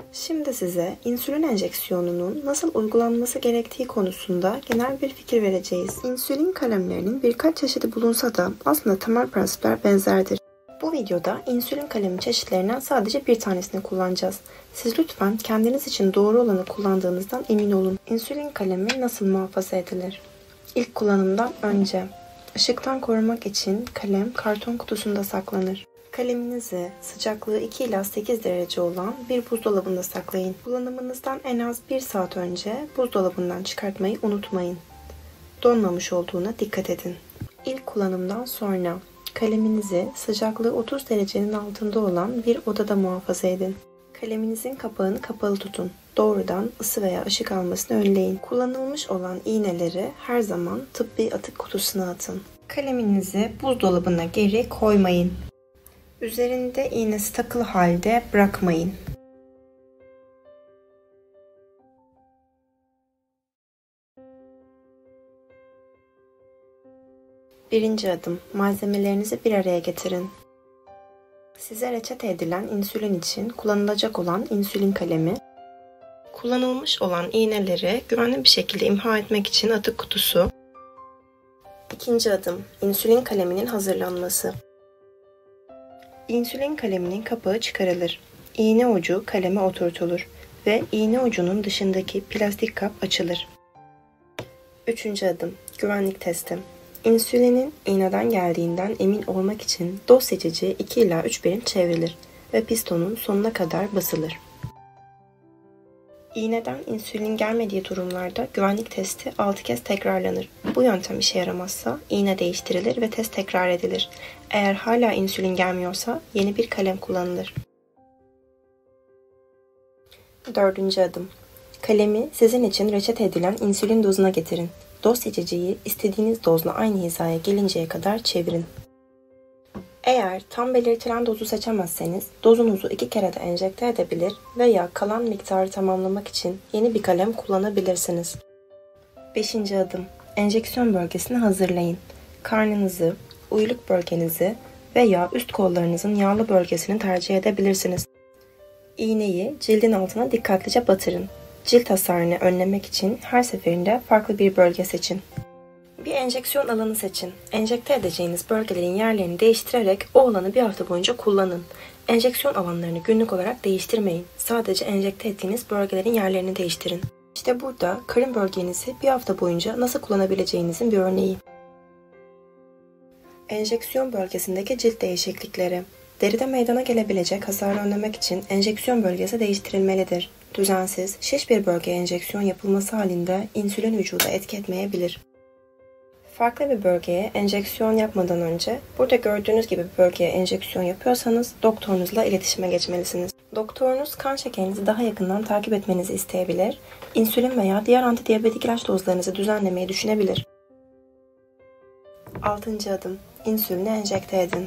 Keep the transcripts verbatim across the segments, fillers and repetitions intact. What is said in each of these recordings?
Şimdi size insülin enjeksiyonunun nasıl uygulanması gerektiği konusunda genel bir fikir vereceğiz. İnsülin kalemlerinin birkaç çeşidi bulunsa da aslında temel prensipler benzerdir. Bu videoda insülin kalemi çeşitlerinden sadece bir tanesini kullanacağız. Siz lütfen kendiniz için doğru olanı kullandığınızdan emin olun. İnsülin kalemi nasıl muhafaza edilir? İlk kullanımdan önce ışıktan korumak için kalem karton kutusunda saklanır. Kaleminizi sıcaklığı iki ila sekiz derece olan bir buzdolabında saklayın. Kullanımınızdan en az bir saat önce buzdolabından çıkartmayı unutmayın. Donmamış olduğuna dikkat edin. İlk kullanımdan sonra kaleminizi sıcaklığı otuz derecenin altında olan bir odada muhafaza edin. Kaleminizin kapağını kapalı tutun. Doğrudan ısı veya ışık almasını önleyin. Kullanılmış olan iğneleri her zaman tıbbi atık kutusuna atın. Kaleminizi buzdolabına geri koymayın. Üzerinde iğnesi takılı halde bırakmayın. Birinci adım, malzemelerinizi bir araya getirin. Size reçete edilen insülin için kullanılacak olan insülin kalemi, kullanılmış olan iğneleri güvenli bir şekilde imha etmek için atık kutusu. İkinci adım, insülin kaleminin hazırlanması. İnsülin kaleminin kapağı çıkarılır. İğne ucu kaleme oturtulur ve iğne ucunun dışındaki plastik kap açılır. Üçüncü adım, güvenlik testi. İnsülinin iğneden geldiğinden emin olmak için doz seçici iki ila üç birim çevrilir ve pistonun sonuna kadar basılır. İğneden insülin gelmediği durumlarda güvenlik testi altı kez tekrarlanır. Bu yöntem işe yaramazsa iğne değiştirilir ve test tekrar edilir. Eğer hala insülin gelmiyorsa yeni bir kalem kullanılır. Dördüncü adım. Kalemi sizin için reçete edilen insülin dozuna getirin. Doz seçiciyi istediğiniz dozla aynı hizaya gelinceye kadar çevirin. Eğer tam belirtilen dozu seçemezseniz dozunuzu iki kere de enjekte edebilir veya kalan miktarı tamamlamak için yeni bir kalem kullanabilirsiniz. Beşinci adım. Enjeksiyon bölgesini hazırlayın. Karnınızı, uyluk bölgenizi veya üst kollarınızın yağlı bölgesini tercih edebilirsiniz. İğneyi cildin altına dikkatlice batırın. Cilt hasarını önlemek için her seferinde farklı bir bölge seçin. Bir enjeksiyon alanı seçin. Enjekte edeceğiniz bölgelerin yerlerini değiştirerek o alanı bir hafta boyunca kullanın. Enjeksiyon alanlarını günlük olarak değiştirmeyin. Sadece enjekte ettiğiniz bölgelerin yerlerini değiştirin. İşte burada karın bölgenizi bir hafta boyunca nasıl kullanabileceğinizin bir örneği. Enjeksiyon bölgesindeki cilt değişiklikleri. Deride meydana gelebilecek hasarı önlemek için enjeksiyon bölgesi değiştirilmelidir. Düzensiz, şiş bir bölgeye enjeksiyon yapılması halinde insülin vücuda etki etmeyebilir. Farklı bir bölgeye enjeksiyon yapmadan önce, burada gördüğünüz gibi bir bölgeye enjeksiyon yapıyorsanız doktorunuzla iletişime geçmelisiniz. Doktorunuz kan şekerinizi daha yakından takip etmenizi isteyebilir, insülin veya diğer antidiyabetik ilaç dozlarınızı düzenlemeyi düşünebilir. Altıncı adım. İnsülini enjekte edin.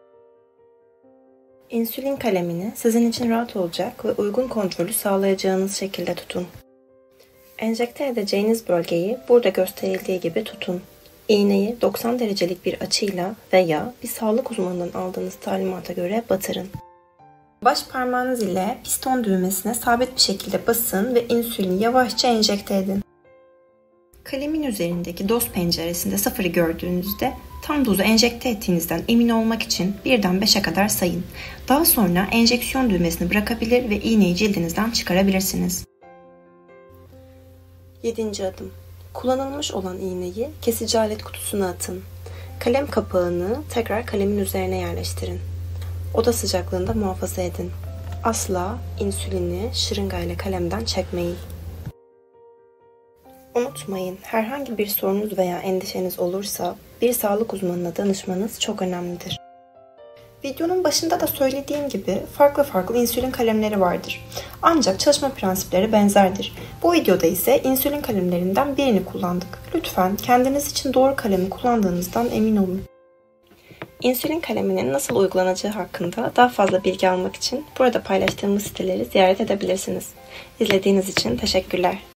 İnsülin kalemini sizin için rahat olacak ve uygun kontrolü sağlayacağınız şekilde tutun. Enjekte edeceğiniz bölgeyi burada gösterildiği gibi tutun. İğneyi doksan derecelik bir açıyla veya bir sağlık uzmanından aldığınız talimata göre batırın. Baş parmağınız ile piston düğmesine sabit bir şekilde basın ve insülini yavaşça enjekte edin. Kalemin üzerindeki doz penceresinde sıfırı gördüğünüzde tam dozu enjekte ettiğinizden emin olmak için birden beşe kadar sayın. Daha sonra enjeksiyon düğmesini bırakabilir ve iğneyi cildinizden çıkarabilirsiniz. Yedinci adım. Kullanılmış olan iğneyi kesici alet kutusuna atın. Kalem kapağını tekrar kalemin üzerine yerleştirin. Oda sıcaklığında muhafaza edin. Asla insülini şırıngayla kalemden çekmeyin. Unutmayın, herhangi bir sorunuz veya endişeniz olursa bir sağlık uzmanına danışmanız çok önemlidir. Videonun başında da söylediğim gibi farklı farklı insülin kalemleri vardır. Ancak çalışma prensipleri benzerdir. Bu videoda ise insülin kalemlerinden birini kullandık. Lütfen kendiniz için doğru kalemi kullandığınızdan emin olun. İnsülin kaleminin nasıl uygulanacağı hakkında daha fazla bilgi almak için burada paylaştığımız siteleri ziyaret edebilirsiniz. İzlediğiniz için teşekkürler.